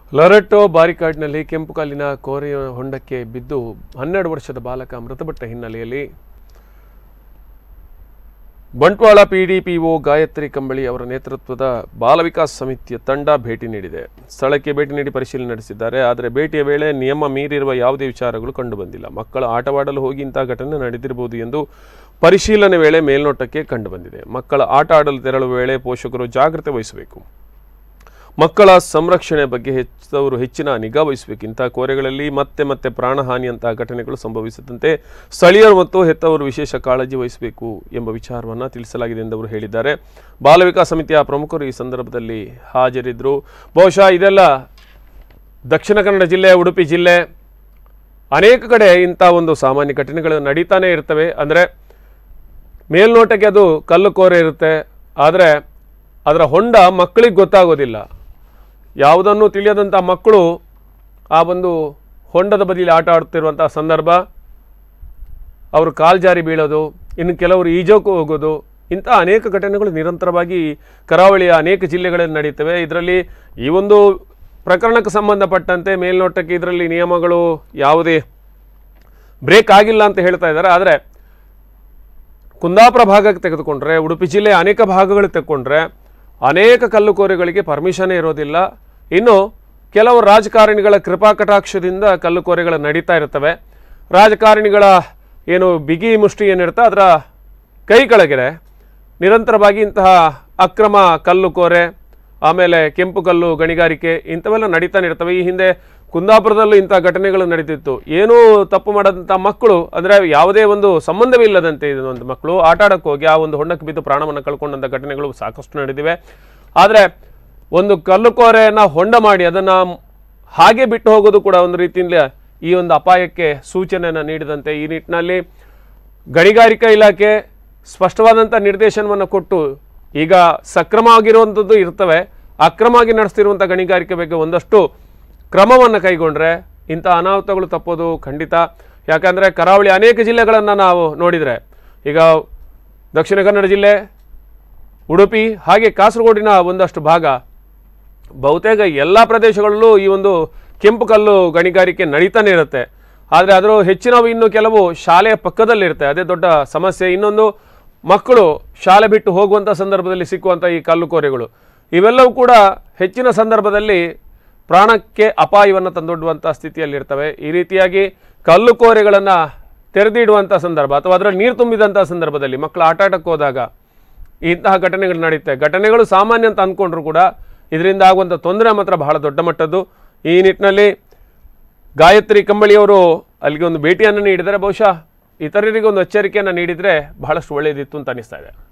ಲರಟ್ಟೋ ಬಾರಿಕಾಡ್ನಲ್ಲಿ ಕೆಂಪು ಕಲ್ಲಿನ ಕೋರೆ ಹೊಂಡಕ್ಕೆ ಬಿದ್ದು 12 ವರ್ಷದ ಬಾಲಕ ಮೃತಪಟ್ಟ ಹಿನ್ನೆಲೆಯಲ್ಲಿ ಬಂಟ್ವಾಳ ಪಿಡಿಪಿಒ ಗಾಯತ್ರಿ ಕಂಬಳಿ ಅವರ ನೇತೃತ್ವದ ಬಾಲ ವಿಕಾಸ್ ಸಮಿತಿಯ ತಂಡ ಭೇಟಿ ನೀಡಿದೆ. ಸ್ಥಳಕ್ಕೆ ಭೇಟಿ ನೀಡಿ ಪರಿಶೀಲನೆ ನಡೆಸಿದ್ದಾರೆ. ಆದರೆ ಭೇಟಿಯ ವೇಳೆ ನಿಯಮ ಮೀರಿರುವ ಯಾವುದೇ ವಿಚಾರಗಳು ಕಂಡುಬಂದಿಲ್ಲ. ಮಕ್ಕಳು ಆಟವಾಡಲು ಹೋಗಿ ಇಂತಹ ಘಟನೆ ನಡೆದಿರಬಹುದು ಎಂದು ಪರಿಶೀಲನೆ ವೇಳೆ ಮೇಲ್ನೋಟಕ್ಕೆ ಕಂಡುಬಂದಿದೆ. ಮಕ್ಕಳ ಆಟ ಆಡಲು ತೆರಳುವ ವೇಳೆ ಪೋಷಕರು ಜಾಗೃತೆ ವಹಿಸಬೇಕು. ಮಕ್ಕಳ ಸಂರಕ್ಷಣೆ ಬಗ್ಗೆ ಹೆಚ್ಚಿನ ನಿಗಾ ವಹಿಸಬೇಕು. ಇಂತಹ ಕೋರೆಗಳಲ್ಲಿ ಮತ್ತೆ ಪ್ರಾಣಹಾನಿಯಂತಹ ಘಟನೆಗಳು ಸಂಭವಿಸದಂತೆ ಸ್ಥಳೀಯರು ಮತ್ತು ಹೆತ್ತವರು ವಿಶೇಷ ಕಾಳಜಿ ವಹಿಸಬೇಕು ಎಂಬ ವಿಚಾರವನ್ನು ತಿಳಿಸಲಾಗಿದೆ ಎಂದು ಅವರು ಹೇಳಿದ್ದಾರೆ. ಬಾಲ ವಿಕಾಸ ಸಮಿತಿಯ ಪ್ರಮುಖರು ಈ ಸಂದರ್ಭದಲ್ಲಿ ಹಾಜರಿದ್ದರು. ಬಹುಶಃ ಇದೆಲ್ಲ ದಕ್ಷಿಣ ಕನ್ನಡ ಜಿಲ್ಲೆ, ಉಡುಪಿ ಜಿಲ್ಲೆ ಅನೇಕ ಕಡೆ ಇಂಥ ಒಂದು ಸಾಮಾನ್ಯ ಘಟನೆಗಳು ನಡೀತಾನೆ ಇರ್ತವೆ. ಅಂದರೆ ಮೇಲ್ನೋಟಕ್ಕೆ ಅದು ಕಲ್ಲು ಕೋರೆ ಇರುತ್ತೆ, ಆದರೆ ಅದರ ಹೊಂಡ ಮಕ್ಕಳಿಗೆ ಗೊತ್ತಾಗೋದಿಲ್ಲ. ಯಾವುದನ್ನು ತಿಳಿಯದಂಥ ಮಕ್ಕಳು ಆ ಒಂದು ಹೊಂಡದ ಬದಿಯಲ್ಲಿ ಆಟ ಆಡ್ತಿರುವಂಥ ಸಂದರ್ಭ, ಅವರು ಕಾಲ್ಜಾರಿ ಬೀಳೋದು, ಇನ್ನು ಕೆಲವರು ಈಜೋಕ್ಕೂ ಹೋಗೋದು, ಇಂಥ ಅನೇಕ ಘಟನೆಗಳು ನಿರಂತರವಾಗಿ ಕರಾವಳಿಯ ಅನೇಕ ಜಿಲ್ಲೆಗಳಲ್ಲಿ ನಡೀತವೆ. ಇದರಲ್ಲಿ ಈ ಒಂದು ಪ್ರಕರಣಕ್ಕೆ ಸಂಬಂಧಪಟ್ಟಂತೆ ಮೇಲ್ನೋಟಕ್ಕೆ ಇದರಲ್ಲಿ ನಿಯಮಗಳು ಯಾವುದೇ ಬ್ರೇಕ್ ಆಗಿಲ್ಲ ಅಂತ ಹೇಳ್ತಾ ಇದ್ದಾರೆ. ಆದರೆ ಕುಂದಾಪುರ ಭಾಗಕ್ಕೆ ತೆಗೆದುಕೊಂಡ್ರೆ, ಉಡುಪಿ ಜಿಲ್ಲೆಯ ಅನೇಕ ಭಾಗಗಳು ತೆಗೆದುಕೊಂಡ್ರೆ ಅನೇಕ ಕಲ್ಲುಕೋರೆಗಳಿಗೆ ಪರ್ಮಿಷನೇ ಇರೋದಿಲ್ಲ. ಇನ್ನು ಕೆಲವು ರಾಜಕಾರಣಿಗಳ ಕೃಪಾ ಕಟಾಕ್ಷದಿಂದ ಕಲ್ಲುಕೋರೆಗಳು ನಡೀತಾ ಇರ್ತವೆ. ರಾಜಕಾರಣಿಗಳ ಏನು ಬಿಗಿ ಮುಷ್ಟಿ ಏನಿರುತ್ತೆ ಅದರ ಕೈ ಕೆಳಗೆ ನಿರಂತರವಾಗಿ ಇಂತಹ ಅಕ್ರಮ ಕಲ್ಲುಕೋರೆ, ಆಮೇಲೆ ಕೆಂಪು ಕಲ್ಲು ಗಣಿಗಾರಿಕೆ ಇಂಥವೆಲ್ಲ ನಡೀತಾನೆ ಇರ್ತವೆ. ಈ ಹಿಂದೆ ಕುಂದಾಪುರದಲ್ಲೂ ಇಂಥ ಘಟನೆಗಳು ನಡೀತಿತ್ತು. ಏನೂ ತಪ್ಪು ಮಾಡದಂಥ ಮಕ್ಕಳು, ಅಂದರೆ ಯಾವುದೇ ಒಂದು ಸಂಬಂಧವಿಲ್ಲದಂತೆ ಇದೊಂದು ಮಕ್ಕಳು ಆಟ ಆಡೋಕ್ಕೆ ಹೋಗಿ ಆ ಒಂದು ಹೊಂಡಕ್ಕೆ ಬಿದ್ದು ಪ್ರಾಣವನ್ನು ಕಳ್ಕೊಂಡಂಥ ಘಟನೆಗಳು ಸಾಕಷ್ಟು ನಡೆದಿವೆ. ಆದರೆ ಒಂದು ಕಲ್ಲುಕೋರೆಯನ್ನು ಹೊಂಡ ಮಾಡಿ ಅದನ್ನು ಹಾಗೆ ಬಿಟ್ಟು ಹೋಗೋದು ಕೂಡ ಒಂದು ರೀತಿಯಿಂದ ಈ ಒಂದು ಅಪಾಯಕ್ಕೆ ಸೂಚನೆಯನ್ನು ನೀಡಿದಂತೆ. ಈ ನಿಟ್ಟಿನಲ್ಲಿ ಗಣಿಗಾರಿಕಾ ಇಲಾಖೆ ಸ್ಪಷ್ಟವಾದಂಥ ನಿರ್ದೇಶನವನ್ನು ಕೊಟ್ಟು, ಈಗ ಸಕ್ರಮವಾಗಿರುವಂಥದ್ದು ಇರ್ತವೆ, ಅಕ್ರಮವಾಗಿ ನಡೆಸ್ತಿರುವಂಥ ಗಣಿಗಾರಿಕೆ ಬಗ್ಗೆ ಒಂದಷ್ಟು ಕ್ರಮವನ್ನು ಕೈಗೊಂಡ್ರೆ ಇಂಥ ಅನಾಹುತಗಳು ತಪ್ಪೋದು ಖಂಡಿತ. ಯಾಕಂದರೆ ಕರಾವಳಿ ಅನೇಕ ಜಿಲ್ಲೆಗಳನ್ನು ನಾವು ನೋಡಿದರೆ, ಈಗ ದಕ್ಷಿಣ ಕನ್ನಡ ಜಿಲ್ಲೆ, ಉಡುಪಿ ಹಾಗೆ ಕಾಸರಗೋಡಿನ ಒಂದಷ್ಟು ಭಾಗ, ಬಹುತೇಕ ಎಲ್ಲ ಪ್ರದೇಶಗಳಲ್ಲೂ ಈ ಒಂದು ಕೆಂಪು ಕಲ್ಲು ಗಣಿಗಾರಿಕೆ ನಡೀತಾನೆ ಇರುತ್ತೆ. ಆದರೆ ಅದರ ಹೆಚ್ಚಿನವು ಇನ್ನು ಕೆಲವು ಶಾಲೆಯ ಪಕ್ಕದಲ್ಲಿರುತ್ತೆ, ಅದೇ ದೊಡ್ಡ ಸಮಸ್ಯೆ. ಇನ್ನೊಂದು, ಮಕ್ಕಳು ಶಾಲೆ ಬಿಟ್ಟು ಹೋಗುವಂಥ ಸಂದರ್ಭದಲ್ಲಿ ಸಿಕ್ಕುವಂಥ ಈ ಕಲ್ಲುಕೋರೆಗಳು ಇವೆಲ್ಲವೂ ಕೂಡ ಹೆಚ್ಚಿನ ಸಂದರ್ಭದಲ್ಲಿ ಪ್ರಾಣಕ್ಕೆ ಅಪಾಯವನ್ನು ತಂದೊಡ್ಡುವಂಥ ಸ್ಥಿತಿಯಲ್ಲಿರ್ತವೆ. ಈ ರೀತಿಯಾಗಿ ಕಲ್ಲುಕೋರೆಗಳನ್ನು ತೆರೆದಿಡುವಂಥ ಸಂದರ್ಭ ಅಥವಾ ಅದರಲ್ಲಿ ನೀರು ತುಂಬಿದಂಥ ಸಂದರ್ಭದಲ್ಲಿ ಮಕ್ಕಳು ಆಟ ಆಟಕ್ಕೆ ಹೋದಾಗ ಇಂತಹ ಘಟನೆಗಳು ನಡೆಯುತ್ತೆ. ಘಟನೆಗಳು ಸಾಮಾನ್ಯ ಅಂತ ಅಂದ್ಕೊಂಡ್ರು ಕೂಡ ಇದರಿಂದ ಆಗುವಂಥ ತೊಂದರೆ ಮಾತ್ರ ಬಹಳ ದೊಡ್ಡ ಮಟ್ಟದ್ದು. ಈ ನಿಟ್ಟಿನಲ್ಲಿ ಗಾಯತ್ರಿ ಕಂಬಳಿಯವರು ಅಲ್ಲಿಗೆ ಒಂದು ಭೇಟಿಯನ್ನು ನೀಡಿದರೆ ಬಹುಶಃ ಇತರರಿಗೆ ಒಂದು ಎಚ್ಚರಿಕೆಯನ್ನು ನೀಡಿದರೆ ಬಹಳಷ್ಟು ಒಳ್ಳೆಯದಿತ್ತು ಅಂತ ಅನಿಸ್ತಾ ಇದೆ.